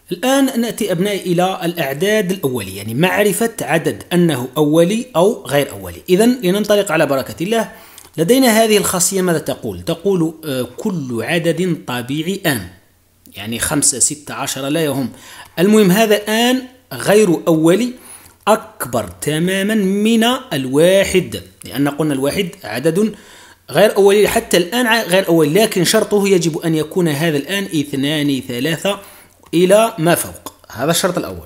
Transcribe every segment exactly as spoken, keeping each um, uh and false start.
الآن نأتي أبنائي إلى الأعداد الأولية، يعني معرفة عدد أنه أولي أو غير أولي. إذن لننطلق على بركة الله. لدينا هذه الخاصية ماذا تقول؟ تقول آه كل عدد طبيعي آن، يعني خمسة ستة عشر لا يهم، المهم هذا آن غير أولي أكبر تماما من الواحد، لأن قلنا الواحد عدد غير أولي حتى الآن غير أولي، لكن شرطه يجب أن يكون هذا الآن اثنان ثلاثة إلى ما فوق. هذا الشرط الأول.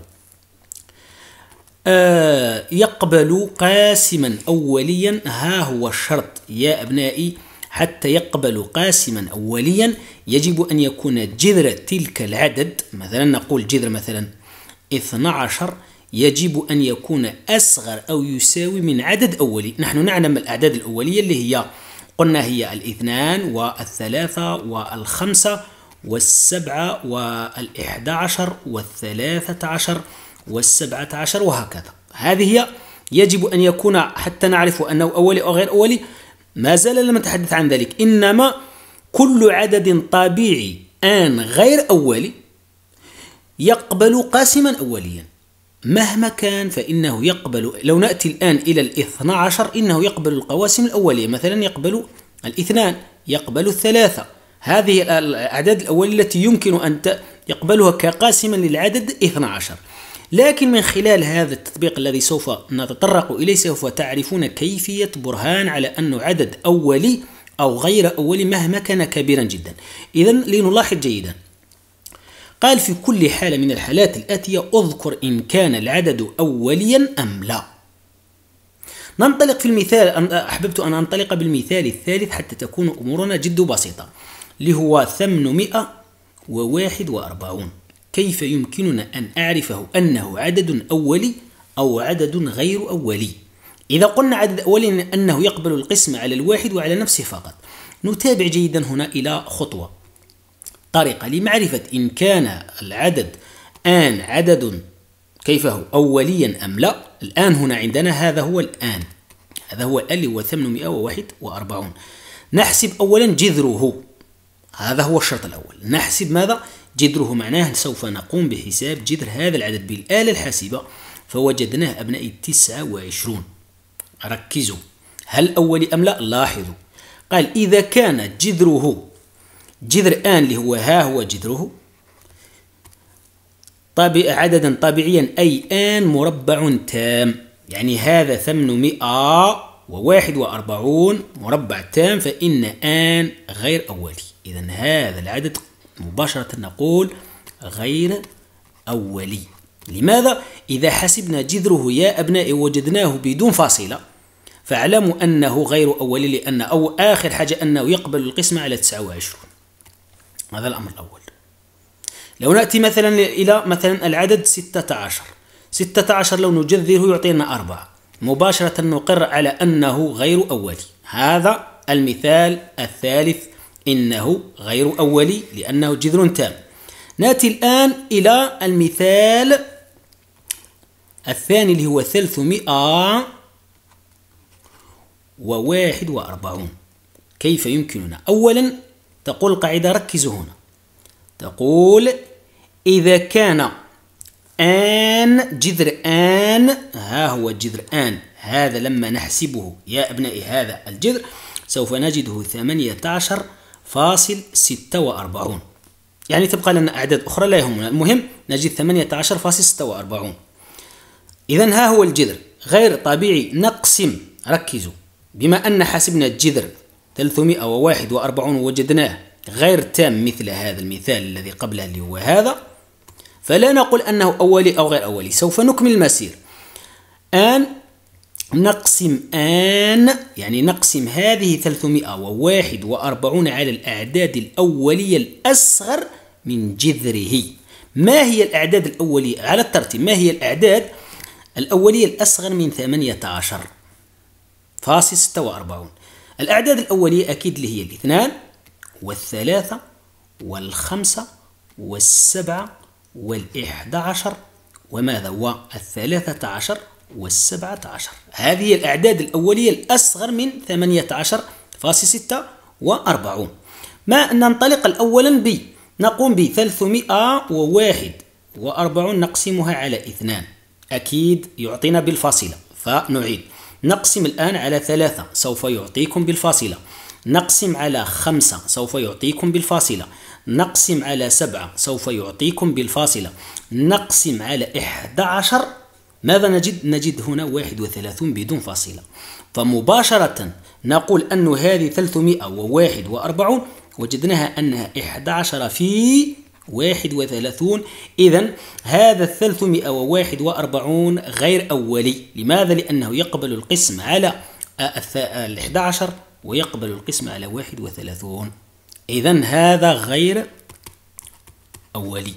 آه يقبل قاسما أوليا، ها هو الشرط يا أبنائي. حتى يقبل قاسما أوليا يجب أن يكون جذر تلك العدد، مثلا نقول جذر مثلا اثني عشر، يجب أن يكون أصغر أو يساوي من عدد أولي. نحن نعلم الأعداد الأولية اللي هي قلنا هي الاثنان والثلاثة والخمسة والسبعة والإحدى عشر والثلاثة عشر والسبعة عشر وهكذا. هذه هي يجب أن يكون حتى نعرف أنه أولي أو غير أولي. ما زال لم نتحدث عن ذلك، إنما كل عدد طبيعي آن غير أولي يقبل قاسما أوليا مهما كان، فإنه يقبل. لو نأتي الآن إلى الاثنى عشر إنه يقبل القواسم الأولية، مثلا يقبل الاثنان، يقبل الثلاثة. هذه الأعداد الأولية التي يمكن أن يقبلها كقاسما للعدد اثني عشر. لكن من خلال هذا التطبيق الذي سوف نتطرق إليه سوف تعرفون كيفية برهان على أنه عدد أولي أو غير أولي مهما كان كبيرا جدا. إذن لنلاحظ جيدا، قال في كل حالة من الحالات الآتية اذكر إن كان العدد أوليا أم لا. ننطلق في المثال، أحببت أن أنطلق بالمثال الثالث حتى تكون أمورنا جد بسيطة، اللي هو ثمانمائة وواحد وأربعون. كيف يمكننا أن أعرفه أنه عدد أولي أو عدد غير أولي؟ إذا قلنا عدد أولي أنه يقبل القسم على الواحد وعلى نفسه فقط. نتابع جيدا هنا إلى خطوة طريقة لمعرفة إن كان العدد آن عدد كيف هو أوليا أم لا. الآن هنا عندنا هذا هو الآن، هذا هو الآن اللي هو ثمانمائة وواحد وأربعون. نحسب أولا جذره، هذا هو الشرط الأول. نحسب ماذا؟ جذره، معناه سوف نقوم بحساب جذر هذا العدد بالآلة الحاسبة، فوجدناه أبنائي تسعة وعشرون. ركزوا، هل أولي أم لا؟ لاحظوا، قال إذا كان جذره جذر آن اللي هو ها هو جذره طبيعي عددا طبيعيا أي آن مربع تام، يعني هذا ثمانمائة وواحد وأربعون مربع تام، فإن آن غير أولي. إذن هذا العدد مباشرة نقول غير أولي. لماذا؟ إذا حسبنا جذره يا أبنائي وجدناه بدون فاصلة فاعلموا أنه غير أولي، لأن أو آخر حاجة أنه يقبل القسمة على تسعة وعشرين. هذا الأمر الأول. لو نأتي مثلا إلى مثلا العدد ستة عشر، ستة عشر لو نجذره يعطينا أربعة، مباشرة نقر على أنه غير أولي. هذا المثال الثالث إنه غير أولي لأنه جذر تام. نأتي الآن إلى المثال الثاني اللي هو ثلاثمائة وواحد وأربعون. كيف يمكننا؟ أولا تقول القاعدة، ركزوا هنا، تقول إذا كان آن جذر آن، ها هو جذر آن، هذا لما نحسبه يا أبنائي هذا الجذر سوف نجده ثمانية عشر فاصل ستة وأربعون، يعني تبقى لنا أعداد أخرى لا يهمنا، المهم نجد ثمانية عشر فاصل ستة وأربعون. إذن ها هو الجذر غير طبيعي. نقسم، ركزوا، بما أن حسبنا الجذر ثلاثمائة وواحد وأربعون ووجدناه غير تام مثل هذا المثال الذي قبله اللي هو هذا، فلا نقول أنه أولي أو غير أولي. سوف نكمل المسير. آن نقسم آن، يعني نقسم هذه ثلاثمائة وواحد وأربعون على الأعداد الأولية الأصغر من جذره. ما هي الأعداد الأولية على الترتيب؟ ما هي الأعداد الأولية الأصغر من ثمانية عشر فاصل ستة وأربعون؟ الأعداد الأولية أكيد اللي هي الاثنان والثلاثة والخمسة والسبعة والإحدى عشر وماذا والثلاثة عشر والسبعة عشر. هذه الأعداد الأولية الأصغر من ثمانية عشر فاصل ستة وأربعون. ما ننطلق الأولا ب نقوم ب ثلاثمائة وواحد وأربعون نقسمها على اثنان، أكيد يعطينا بالفاصلة، فنعيد. نقسم الآن على ثلاثة، سوف يعطيكم بالفاصلة. نقسم على خمسة، سوف يعطيكم بالفاصلة. نقسم على سبعة، سوف يعطيكم بالفاصلة. نقسم على إحدى عشر، ماذا نجد؟ نجد هنا واحد وثلاثون بدون فاصلة. فمباشرة نقول أن هذه ثلاثمائة وواحد وأربعون وجدناها أنها إحدى عشر في واحد وثلاثون. إذن هذا الثلاثمائة وواحد وأربعون غير أولي. لماذا؟ لأنه يقبل القسم على الإحدى عشر ويقبل القسم على واحد وثلاثون. إذن هذا غير أولي.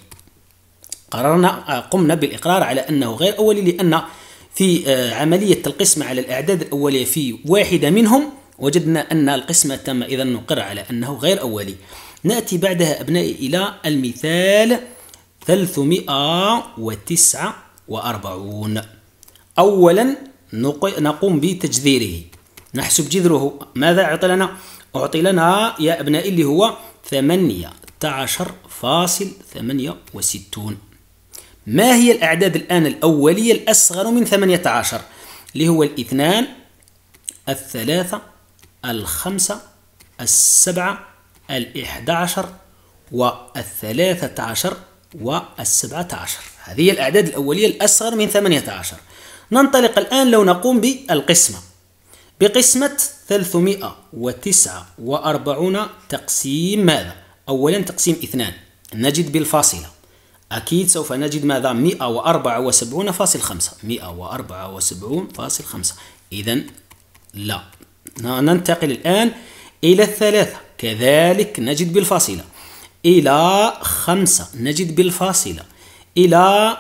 قررنا قمنا بالإقرار على أنه غير أولي، لأن في عملية القسم على الأعداد الأولية في واحدة منهم وجدنا أن القسم تم، إذا نقر على أنه غير أولي. نأتي بعدها أبنائي إلى المثال ثلاثمائة وتسعة وأربعون. أولا نقوم بتجذيره، نحسب جذره. ماذا أعطي لنا؟ أعطي لنا يا أبنائي اللي هو ثمانية عشر فاصل ثمانية وستون. ما هي الأعداد الآن الأولية الأصغر من ثمانية عشر؟ اللي هو الاثنان، الثلاثة، الخمسة، السبعة، الإحدى عشر والثلاثة عشر والسبعة عشر. هذه الأعداد الأولية الأصغر من ثمانية عشر. ننطلق الآن لو نقوم بالقسمة بقسمة ثلاثمائة وتسعة وأربعون تقسيم ماذا؟ أولا تقسيم اثنان، نجد بالفاصلة، أكيد سوف نجد ماذا؟ مئة وأربعة وسبعون فاصل خمسة، مئة وأربعة وسبعون فاصل خمسة. إذن لا. ننتقل الآن إلى الثلاثة، كذلك نجد بالفاصلة، إلى خمسة نجد بالفاصلة، إلى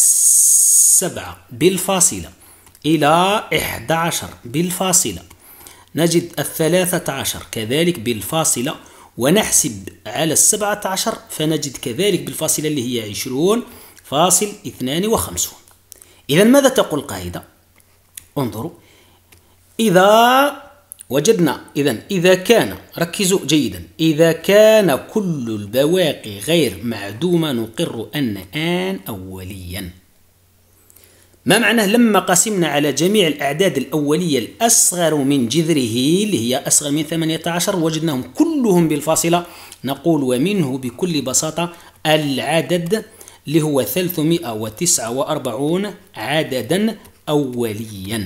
السبعة بالفاصلة، إلى إحدى عشر بالفاصلة، نجد الثلاثة عشر كذلك بالفاصلة، ونحسب على السبعة عشر فنجد كذلك بالفاصلة اللي هي عشرون فاصل اثنان وخمسون. إذا ماذا تقول القاعدة؟ انظروا، إذا وجدنا إذا إذا كان، ركزوا جيدا، إذا كان كل البواقي غير معدومة نقر أن آن أوليا. ما معناه؟ لما قسمنا على جميع الأعداد الأولية الأصغر من جذره اللي هي أصغر من ثمانية عشر وجدناهم كلهم بالفاصلة، نقول ومنه بكل بساطة العدد اللي هو ثلاثمائة وتسعة وأربعون عددا أوليا.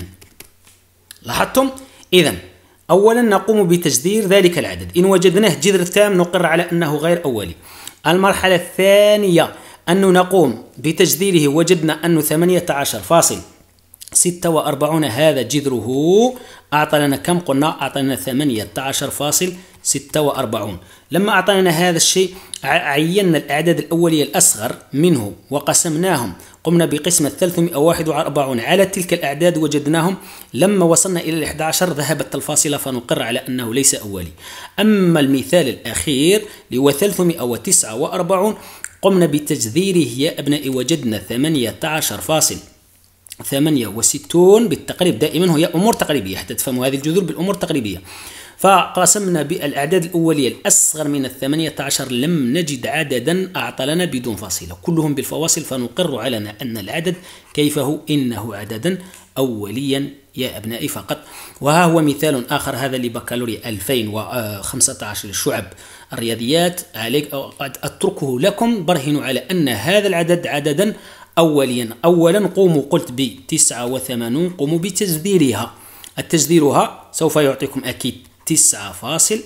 لاحظتم؟ إذن أولا نقوم بتجذير ذلك العدد، إن وجدناه جذر تام نقر على أنه غير أولي. المرحلة الثانية أن نقوم بتجذيره، وجدنا أنه ثمانية عشر فاصل ستة وأربعون هذا جذره أعطى لنا كم؟ قلنا أعطى لنا ثمانية عشر فاصل ستة وأربعون. لما أعطى لنا هذا الشيء عينا الأعداد الأولية الأصغر منه وقسمناهم، قمنا بقسمة ثلاثمائة وواحد وأربعون على تلك الأعداد وجدناهم لما وصلنا إلى الإحدى عشر ذهبت الفاصلة، فنقر على أنه ليس أولي. أما المثال الأخير اللي هو ثلاثمائة وتسعة وأربعون قمنا بتجذيره يا أبنائي، وجدنا ثمانية عشر فاصل ثمانية وستون بالتقريب، دائما هي أمور تقريبية حتى تفهموا هذه الجذور بالأمور التقريبية. فقسمنا بالأعداد الأولية الأصغر من الثمانية عشر لم نجد عددا أعطى لنا بدون فاصلة، كلهم بالفواصل، فنقر على أن العدد كيف هو؟ إنه عددا أوليا يا أبنائي فقط. وها هو مثال آخر، هذا لبكالوريا ألفين وخمسة عشر للشعب الرياضيات، عليك أتركه لكم، برهنوا على أن هذا العدد عددا أوليا. أولا قوموا، قلت ب تسعة وثمانون، قوموا بتجذيرها، التجذيرها سوف يعطيكم أكيد تسعة فاصل،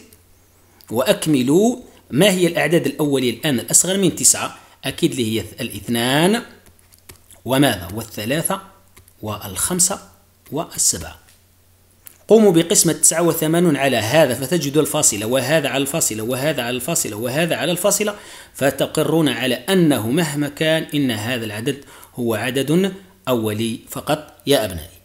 وأكملوا. ما هي الأعداد الأولية الآن الأصغر من تسعة؟ أكيد اللي هي الاثنان وماذا؟ والثلاثة والخمسة والسبعة. قوموا بقسمة تسعة وثمانون على هذا فتجدوا الفاصلة، وهذا على الفاصلة، وهذا على الفاصلة، وهذا على الفاصلة، فتقرون على أنه مهما كان إن هذا العدد هو عدد أولي فقط يا أبنائي.